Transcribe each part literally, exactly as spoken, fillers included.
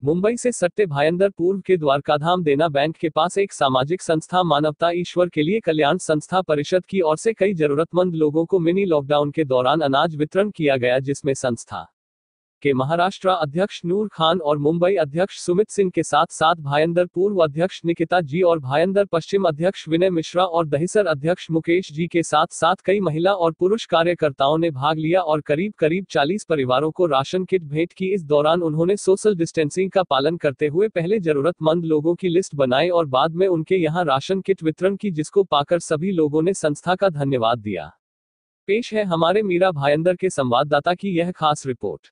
मुंबई से सट्टे भायंदर पूर्व के द्वारकाधाम देना बैंक के पास एक सामाजिक संस्था मानवता ईश्वर के लिए कल्याण संस्था परिषद की ओर से कई जरूरतमंद लोगों को मिनी लॉकडाउन के दौरान अनाज वितरण किया गया, जिसमें संस्था के महाराष्ट्र अध्यक्ष नूर खान और मुंबई अध्यक्ष सुमित सिंह के साथ साथ भायंदर पूर्व अध्यक्ष निकिता जी और भायंदर पश्चिम अध्यक्ष विनय मिश्रा और दहिसर अध्यक्ष मुकेश जी के साथ साथ कई महिला और पुरुष कार्यकर्ताओं ने भाग लिया और करीब करीब चालीस परिवारों को राशन किट भेंट की। इस दौरान उन्होंने सोशल डिस्टेंसिंग का पालन करते हुए पहले जरूरतमंद लोगों की लिस्ट बनाई और बाद में उनके यहां राशन किट वितरण की, जिसको पाकर सभी लोगों ने संस्था का धन्यवाद दिया। पेश है हमारे मीरा भायंदर के संवाददाता की यह खास रिपोर्ट।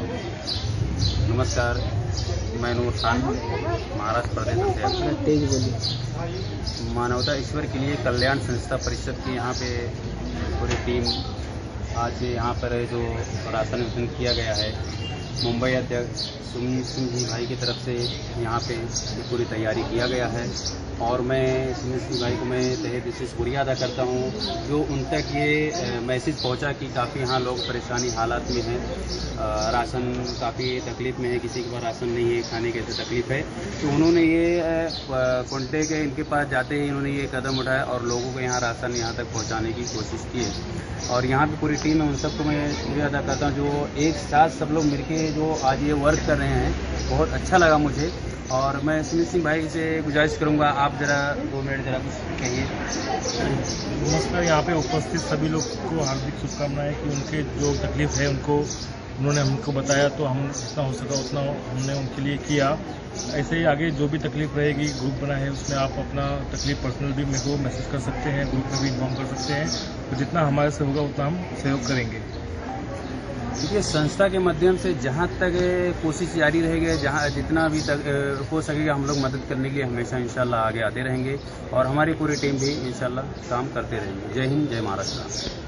नमस्कार, मैं नूर खान, महाराष्ट्र प्रदेश अध्यक्ष मानवता ईश्वर के लिए कल्याण संस्था परिषद की यहाँ पे पूरी टीम आज यहाँ पर जो राशन वितरण किया गया है, मुंबई अध्यक्ष सुमित सिंह जी भाई की तरफ से यहाँ पे पूरी तैयारी किया गया है और मैं सुमित सिंह भाई को मैं तहे दिल से शुक्रिया अदा करता हूँ जो उन तक ये मैसेज पहुँचा कि काफ़ी यहाँ लोग परेशानी हालात में हैं, राशन काफ़ी तकलीफ़ में है, किसी के पास राशन नहीं है, खाने की ऐसी तकलीफ़ है, तो उन्होंने ये कॉन्टेक्ट इनके पास जाते ही इन्होंने ये कदम उठाया और लोगों को यहाँ राशन यहाँ तक पहुँचाने की कोशिश की है। और यहाँ पे पूरी टीम है, उन सबको मैं शुक्रिया अदा करता हूँ जो एक साथ सब लोग मिलके जो आज ये वर्क कर रहे हैं, बहुत अच्छा लगा मुझे। और मैं सुमित सिंह भाई से गुजारिश करूंगा, आप जरा दो मिनट जरा कुछ कहिए। नमस्कार, यहाँ पे उपस्थित सभी लोग को हार्दिक शुभकामनाएं कि उनके जो तकलीफ है उनको उन्होंने हमको बताया, तो हम जितना हो सका उतना हमने उनके लिए किया। ऐसे ही आगे जो भी तकलीफ रहेगी, ग्रुप बना है उसमें आप अपना तकलीफ पर्सनल भी मेरे को मैसेज कर सकते हैं, ग्रुप में भी इन्फॉर्म कर सकते हैं, तो जितना हमारे से होगा उतना हम सहयोग करेंगे। देखिए, संस्था के माध्यम से जहाँ तक कोशिश जारी रहेगी, जहाँ जितना भी तक हो सकेगा हम लोग मदद करने के लिए हमेशा इंशाल्लाह आगे आते रहेंगे और हमारी पूरी टीम भी इंशाल्लाह काम करते रहेंगे। जय हिंद, जय महाराष्ट्र।